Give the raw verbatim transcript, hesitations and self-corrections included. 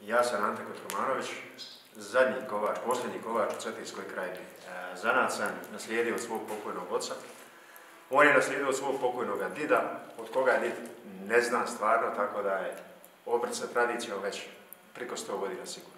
Ja sam Ante Kotromanović, zadnji kovač, posljednji kovač u Cetinskoj krajini. Zanat sam naslijedio od svog pokojnog oca. On je naslijedio od svog pokojnog dida, od koga je did ne znam stvarno, tako da je obrt sa tradicijom već preko sto godina sigurno.